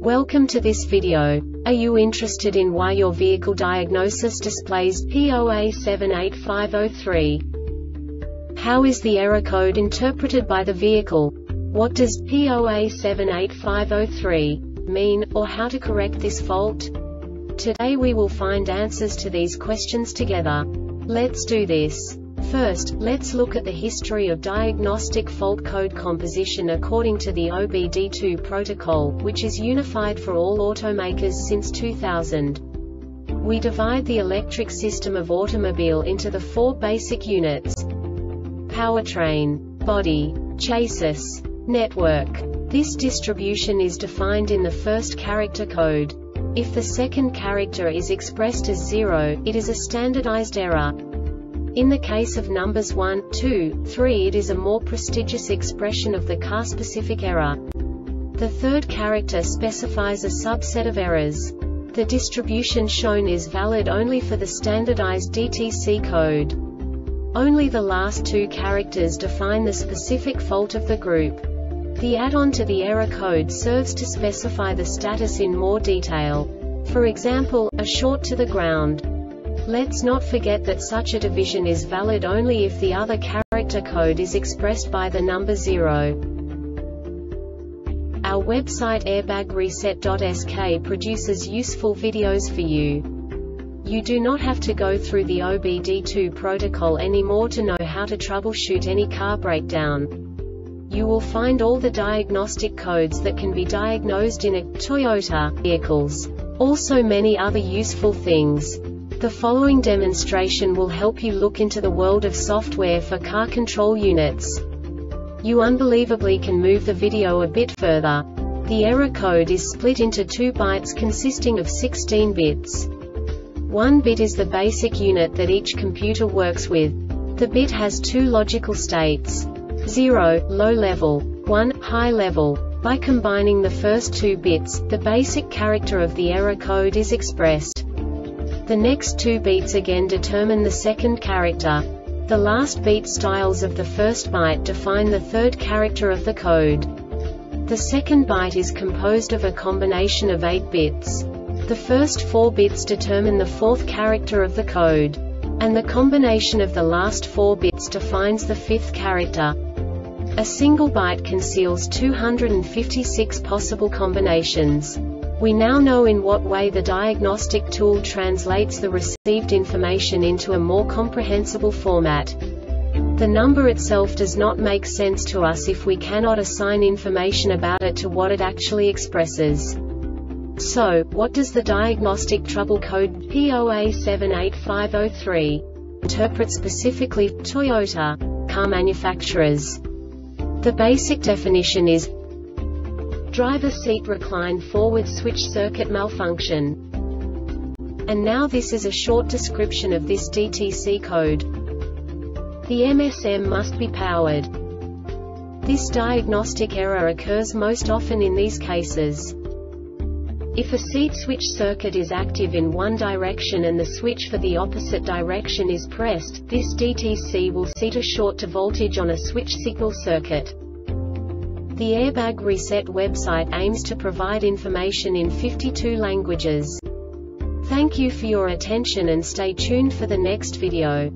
Welcome to this video. Are you interested in why your vehicle diagnosis displays P087503? How is the error code interpreted by the vehicle? What does P087503 mean, or how to correct this fault? Today we will find answers to these questions together. Let's do this. First, let's look at the history of diagnostic fault code composition according to the OBD2 protocol, which is unified for all automakers since 2000. We divide the electric system of automobile into the four basic units: powertrain, body, chassis, network. This distribution is defined in the first character code. If the second character is expressed as 0, it is a standardized error. In the case of numbers 1, 2, 3, it is a more prestigious expression of the car-specific error. The third character specifies a subset of errors. The distribution shown is valid only for the standardized DTC code. Only the last two characters define the specific fault of the group. The add-on to the error code serves to specify the status in more detail. For example, a short to the ground. Let's not forget that such a division is valid only if the other character code is expressed by the number 0. Our website airbagreset.sk produces useful videos for you. You do not have to go through the OBD2 protocol anymore to know how to troubleshoot any car breakdown. You will find all the diagnostic codes that can be diagnosed in a Toyota vehicles. Also many other useful things. The following demonstration will help you look into the world of software for car control units. You unbelievably can move the video a bit further. The error code is split into 2 bytes consisting of 16 bits. 1 bit is the basic unit that each computer works with. The bit has 2 logical states: 0, low level, 1, high level. By combining the first 2 bits, the basic character of the error code is expressed. The next 2 beats again determine the second character. The last beat styles of the first byte define the third character of the code. The second byte is composed of a combination of 8 bits. The first 4 bits determine the fourth character of the code. And the combination of the last 4 bits defines the fifth character. A single byte conceals 256 possible combinations. We now know in what way the diagnostic tool translates the received information into a more comprehensible format. The number itself does not make sense to us if we cannot assign information about it to what it actually expresses. So, what does the diagnostic trouble code P087503 interpret specifically for Toyota car manufacturers? The basic definition is driver seat recline forward switch circuit malfunction. And now this is a short description of this DTC code. The MSM must be powered. This diagnostic error occurs most often in these cases. If a seat switch circuit is active in one direction and the switch for the opposite direction is pressed, this DTC will set a short to voltage on a switch signal circuit. The Airbag Reset website aims to provide information in 52 languages. Thank you for your attention and stay tuned for the next video.